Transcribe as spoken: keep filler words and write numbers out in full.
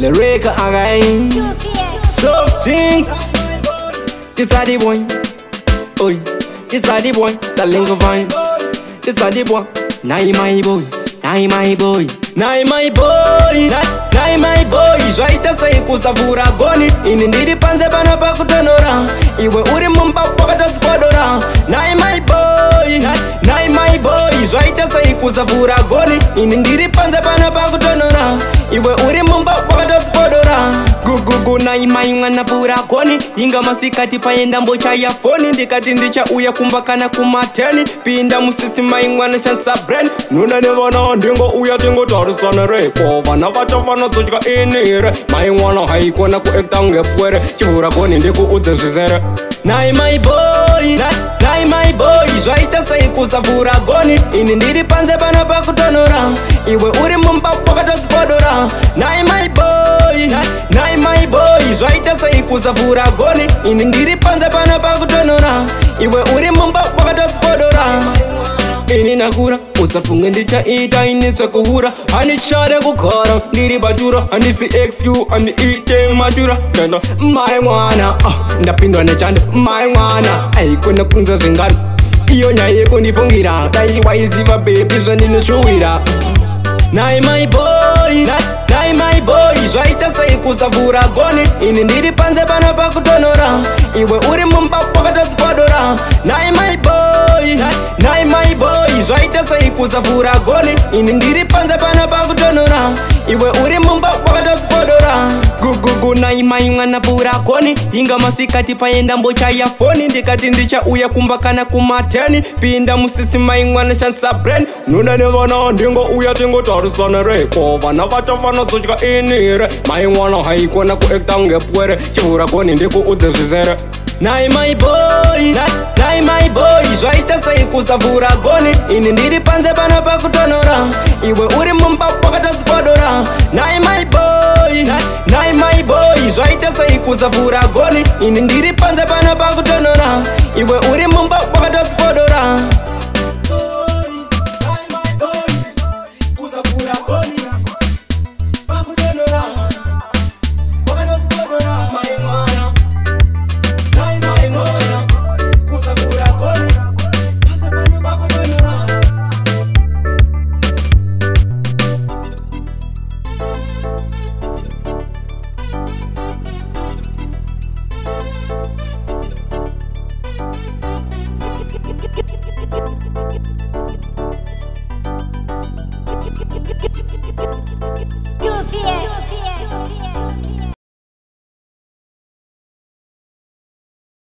Lyrica again. Soft things. This are the boy. Oi, this are the boy. The lingo vine. This are the boy. Nai my boy. Nai my boy. Nai my boy. Nai my boy. Zvaita sei kusavura goni. Ini ndiri panze pana pakutonora. Iwe uri mumba pakata skodora. Nai my boy. Nai my boy. Zvaita sei kusavura goni. Ini ndiri panze pana pakutonora. Iwe uri mumba pakata skodora. Gugugu nai mai mwana pura goni. Inga masikati paenda mbocha ya foni. Ndikati ndicha uya kumbakana kumateni. Pinda musisi mai mwana shansa brand. Nuna nevana ndingo uya tingo tarisane repo. Vana vacha vana tsochika inire. Mai mwana haikona kuekta ngepwere. Chivura goni ndiku udze zvizere. Nai my boy, nai my boy. Zvaita sei kusavura goni. Ini ndiri panze pana pakutonora. Iwe uri mumba pakata skodora. Nai my boy, nai my boy. Zvaita sei kusavura goni. Ini ndiri panze pana pakutonora. Iwe uri mumba pakata skodora. Ini nakura, usafunge ndichaita ini tsvakuhura. Handichade kugara, ndiri bachura. Handisi X U, handiite machura. Tenda, mai mwana, ah, ndapindwa nechando. Mai mwana, aikona kunza zvingano. Iyo nyaya yekundifungira, dai waiziva baby zvandinoshuwira. Nai my boy, nai my boy. Zvaita sei kusavura goni. Ini ndiri panze pana pakutonora. Iwe uri mumba pakata skodora. Nai my boy, nai my boy. Zvaita sei kusavura goni. Ini ndiri panze pana pakutonora. Iwe uri mumba pakata skodora. Gugugu nai mai mwana pura goni. Inga masikati paenda mbocha ya foni. Ndikati ndicha uya kumbakana kumateni. Pinda musisi mai mwana shansa brand. Nuna nevana ndingo uya tingo tarisane repo. Vana vacha vana tsochika inire. Mai mwana haikona kuekta ngepwere. Chivura goni ndiku udze zvizere. Nai my boy, nai my boy. Zvaita sei kusavura goni. Ini ndiri panze pana pakutonora. Iwe uri mumba pakata skodora. Nai my boy, nai my boy. Zvaita sei kusavura goni. Ini ndiri panze pana pakutonora. Iwe uri mumba pakata skodora.